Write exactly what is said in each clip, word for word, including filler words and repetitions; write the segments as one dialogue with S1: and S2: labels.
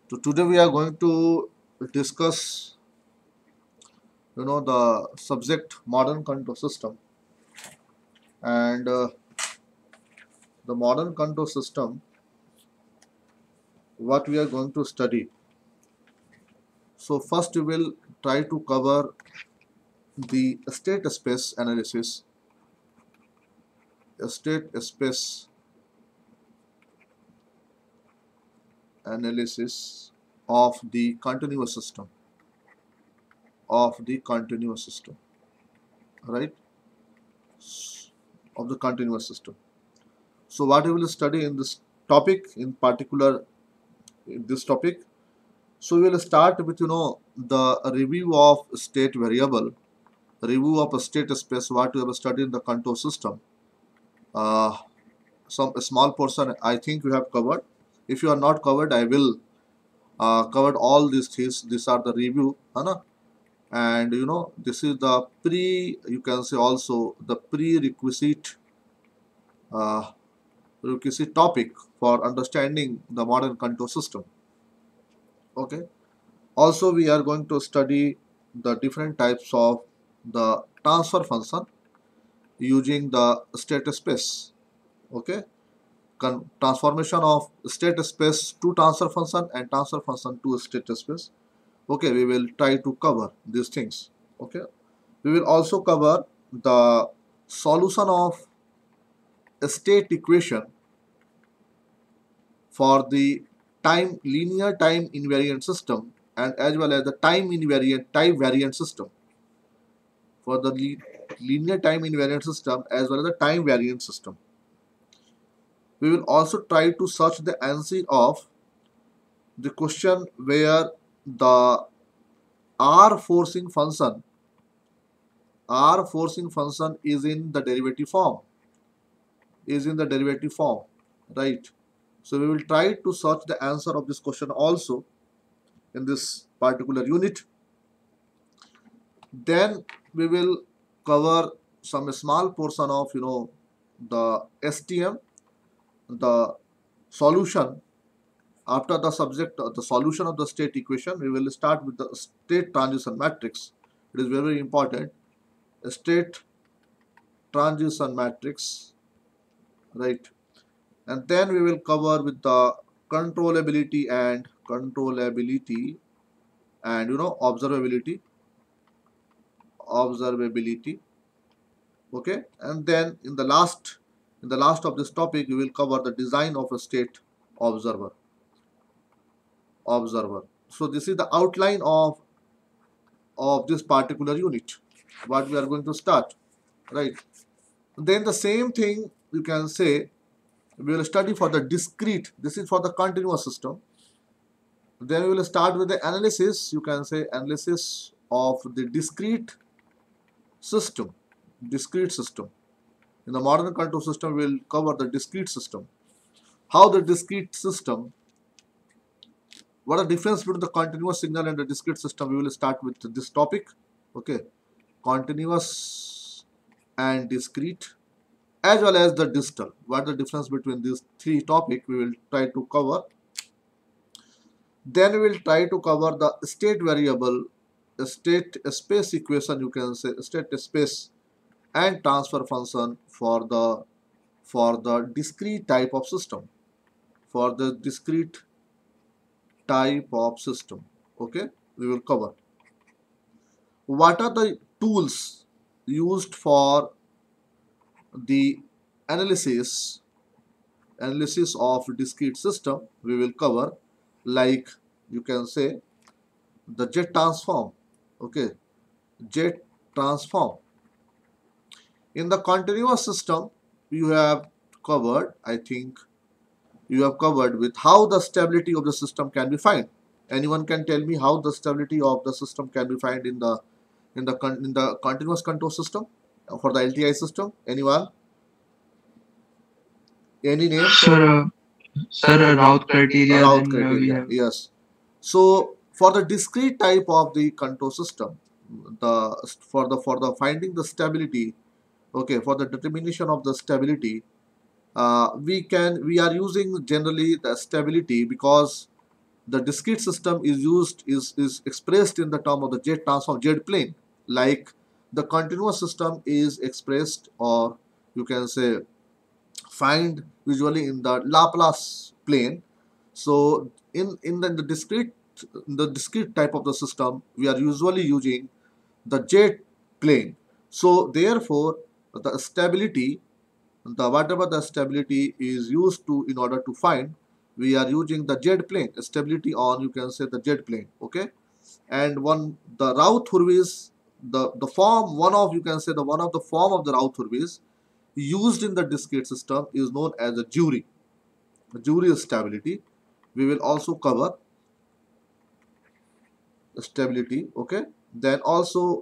S1: So today we are going to discuss, you know, the subject modern control system, and uh, the modern control system. What we are going to study. So first we will try to cover the state space analysis, state space analysis of the continuous system, of the continuous system, right? Of the continuous system. So what we will study in this topic, in particular, in this topic. So we will start with, you know, the review of state variable, review of a state space, what we have studied in the control system. Uh, some a small portion I think we have covered. If you are not covered, I will uh, covered all these things. These are the review, Hana? And you know, this is the pre. You can say also the prerequisite uh, requisite topic for understanding the modern control system. Okay. Also, we are going to study the different types of the transfer function using the state space. Okay. Con transformation of state space to transfer function and transfer function to state space. Okay, we will try to cover these things. Okay, we will also cover the solution of a state equation for the time linear time invariant system and as well as the time invariant time variant system. For the linear time invariant system as well as the time variant system. We will also try to search the answer of the question where the R forcing function R forcing function is in the derivative form is in the derivative form, right? So we will try to search the answer of this question also in this particular unit. Then we will cover some small portion of, you know, the S T M, the solution. After the subject, uh, the solution of the state equation, we will start with the state transition matrix. It is very, very important. A state transition matrix, right? And then we will cover with the controllability and controllability and, you know, observability, observability. Okay, and then in the last, in the last of this topic, we will cover the design of a state observer. Observer. So this is the outline of of this particular unit. What we are going to start, right? Then the same thing you can say we will study for the discrete. This is for the continuous system. Then we will start with the analysis. You can say analysis of the discrete system. Discrete system. In the modern control system, we will cover the discrete system. How the discrete system, what are the difference between the continuous signal and the discrete system? We will start with this topic. Okay. Continuous and discrete as well as the distal. What is the difference between these three topics? We will try to cover. Then we will try to cover the state variable, state space equation, you can say state space and transfer function for the for the discrete type of system. For the discrete type of system. Okay, we will cover. What are the tools used for the analysis analysis of discrete system? We will cover, like you can say the jet transform. Okay, jet transform. In the continuous system, you have covered, I think you have covered with how the stability of the system can be found. Anyone can tell me how the stability of the system can be found in the in the in the continuous control system for the L T I system? Anyone? Any name?
S2: Sir, uh, sir, uh, Routh criteria.
S1: Routh
S2: Then uh, we
S1: criteria.
S2: have.
S1: Yes. So for the discrete type of the control system, the for the for the finding the stability, okay, for the determination of the stability, uh, we can we are using generally the stability because the discrete system is used is, is expressed in the term of the Z transform Z plane, like the continuous system is expressed, or you can say find usually in the Laplace plane. So in in the, in the discrete in the discrete type of the system, we are usually using the Z plane. So therefore the stability, the whatever the stability is used to in order to find, we are using the Z plane stability on, you can say, the Z plane. Okay, and one the Raoult-Hurwitz, the the form one of, you can say, the one of the form of the Raoult-Hurwitz used in the discrete system is known as the Jury. The Jury stability. We will also cover stability. Okay, then also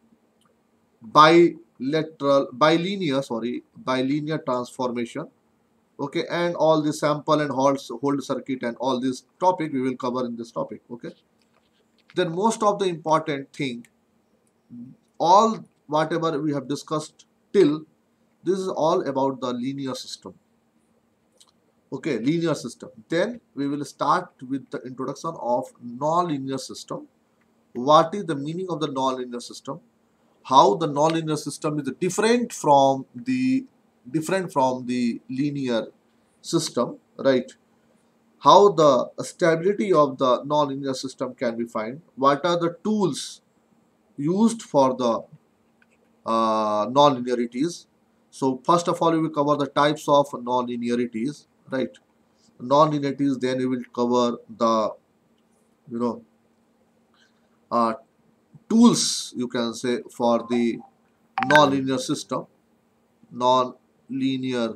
S1: bilateral bilinear sorry bilinear transformation. Okay, and all the sample and hold hold circuit and all this topic we will cover in this topic. Okay, then most of the important thing, all whatever we have discussed till this is all about the linear system. Okay, linear system. Then we will start with the introduction of non-linear system. What is the meaning of the non-linear system? How the non-linear system is different from the different from the linear system, right? How the stability of the non-linear system can be found? What are the tools used for the uh, non-linearities? So first of all, we will cover the types of non-linearities, right? Non-linearities. Then we will cover the, you know, uh, tools, you can say, for the non-linear system, non-linear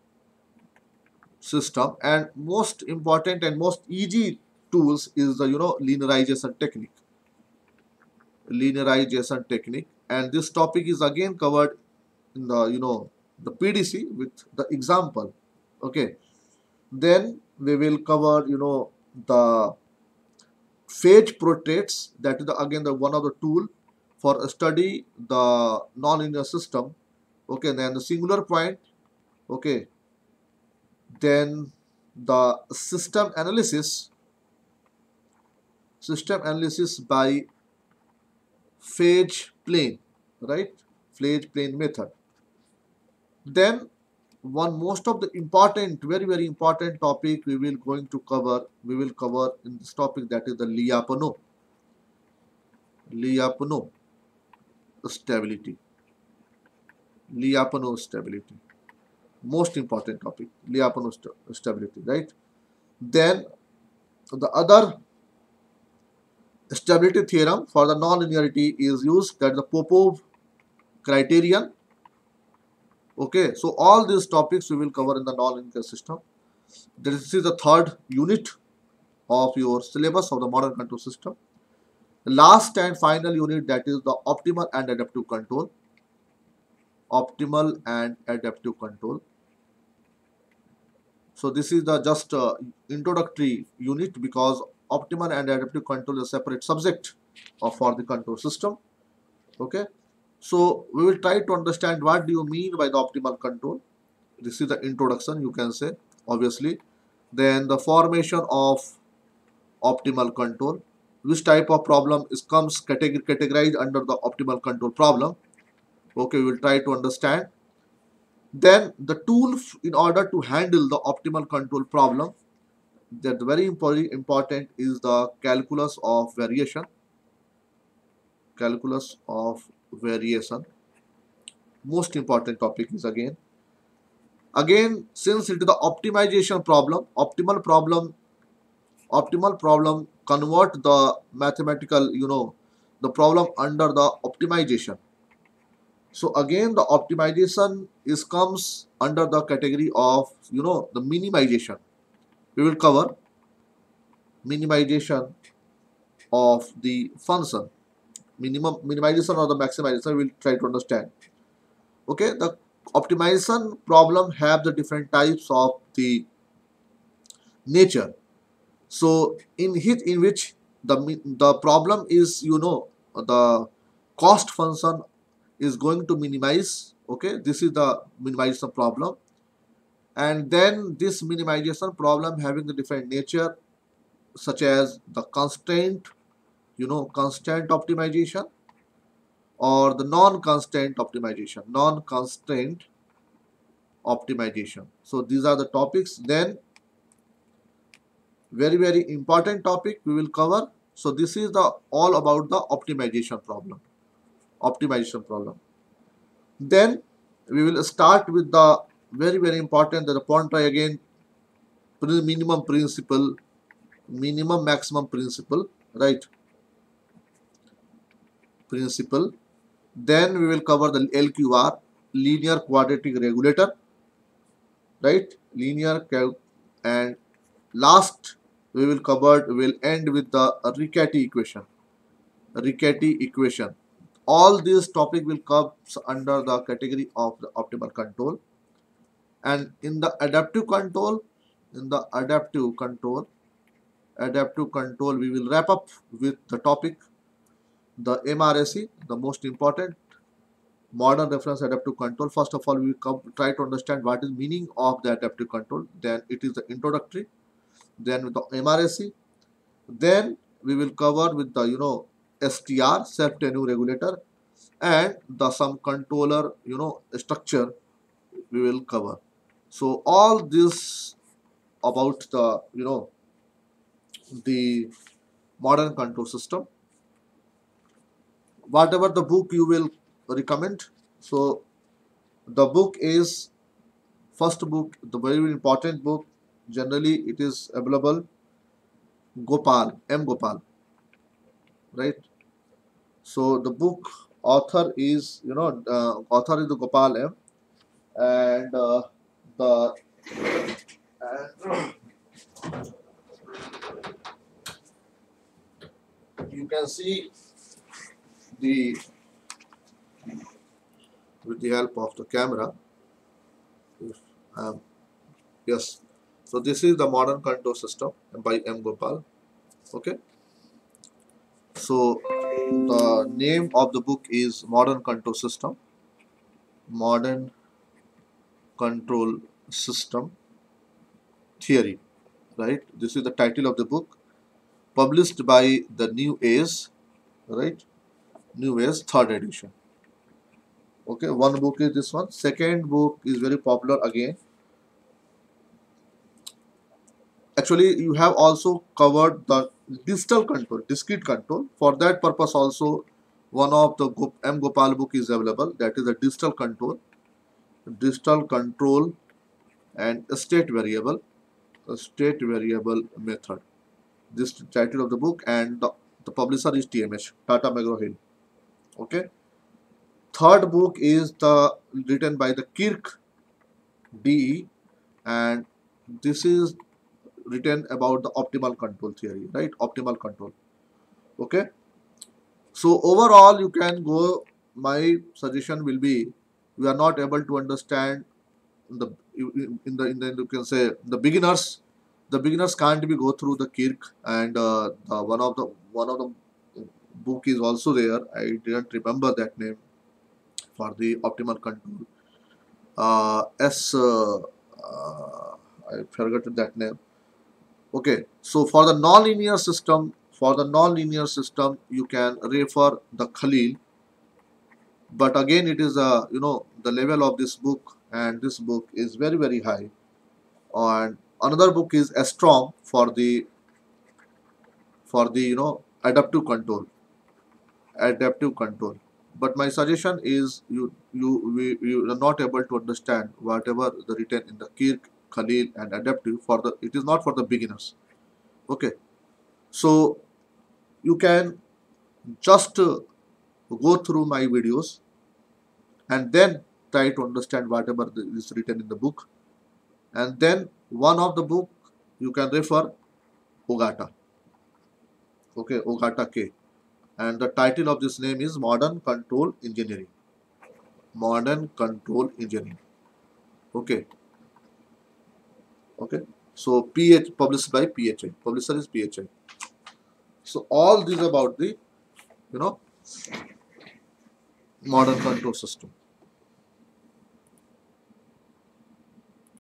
S1: system, and most important and most easy tools is the, you know, linearization technique. Linearization technique, and this topic is again covered in the, you know, the P D C with the example. Okay, then we will cover, you know, the phase portraits. That is the, again the one of the tool for study the non-linear system. Okay, then the singular point. Okay, then the system analysis system analysis by phase plane, right? Phase plane method. Then one most of the important, very very important topic we will going to cover we will cover in this topic, that is the Lyapunov Lyapunov stability. Lyapunov stability, most important topic, Lyapunov st stability, right? Then the other stability theorem for the non-linearity is used, that is the Popov criterion. Okay, so all these topics we will cover in the non-linear system. This is the third unit of your syllabus of the modern control system. The last and final unit, that is the optimal and adaptive control. Optimal and adaptive control. So this is the just uh, introductory unit, because optimal and adaptive control is a separate subject of, for the control system. Okay, so we will try to understand what do you mean by the optimal control. This is the introduction, you can say, obviously. Then the formation of optimal control, which type of problem is comes categor categorized under the optimal control problem. Okay, we will try to understand. Then the tool in order to handle the optimal control problem, that very important important is the calculus of variation. Calculus of variation, most important topic is again again since it is the optimization problem, optimal problem optimal problem convert the mathematical, you know, the problem under the optimization. So again the optimization is comes under the category of, you know, the minimization. We will cover minimization of the function, minimum minimization or the maximization. We will try to understand. Okay, the optimization problem have the different types of the nature. So in hit in which the the problem is, you know, the cost function is going to minimize. Okay, this is the minimization problem, and then this minimization problem having the different nature. such as the constraint, you know, constant optimization, or the non-constant optimization, non-constraint optimization. So these are the topics. Then very very important topic we will cover. So this is the all about the optimization problem. Optimization problem. Then we will start with the very very important, the point try again, minimum principle, minimum maximum principle, right? Principle. Then we will cover the L Q R, linear quadratic regulator, right? Linear, and last we will cover, we will end with the Riccati equation. Riccati equation. All these topic will come under the category of the optimal control. And in the adaptive control, in the adaptive control, adaptive control, we will wrap up with the topic, the M R A C, the most important, modern reference adaptive control. First of all, we will come, try to understand what is meaning of the adaptive control. Then it is the introductory. Then with the M R A C. Then we will cover with the, you know, S T R, self-tenure regulator, and the some controller, you know, structure we will cover. So all this about the, you know, the modern control system. Whatever the book you will recommend. So the book is, first book, the very important book, generally it is available, Gopal, M. Gopal, right? So the book author is, you know, uh, author is the Gopal M, and uh, the and you can see the, with the help of the camera, if, um, yes, so this is the modern control system by M. Gopal. Okay, so the name of the book is Modern Control System, Modern Control System Theory, right? This is the title of the book, published by the New Age, right? New Age, third edition. Okay, one book is this one. Second book is very popular again. Actually, you have also covered the digital control, discrete control. For that purpose also, one of the M. Gopal book is available. That is the digital control, digital control and state variable, state variable method. This title of the book, and the, the publisher is T M H, Tata McGraw-Hill. Okay. Third book is the written by the Kirk D E, and this is written about the optimal control theory, right? Optimal control. Okay. So overall, you can go. My suggestion will be, we are not able to understand the in the in the you can say the beginners. The beginners can't be go through the Kirk, and uh, the, one of the one of the book is also there. I didn't remember that name for the optimal control. Uh, S. Uh, uh, I forgot that name. Okay, so for the nonlinear system, for the nonlinear system, you can refer the Khalil. But again, it is a, you know, the level of this book, and this book is very very high. And another book is Astrom for the for the you know adaptive control, adaptive control. But my suggestion is, you you we, you are not able to understand whatever the written in the Kirk, Khalil and adaptive, for the, it is not for the beginners. Okay, so you can just uh, go through my videos and then try to understand whatever is written in the book, and then one of the book you can refer Ogata. Okay, Ogata K, and the title of this name is Modern Control Engineering. Modern Control Engineering. Okay. Okay. So P H, published by P H I. Publisher is P H I. So all these about the, you know, modern control system.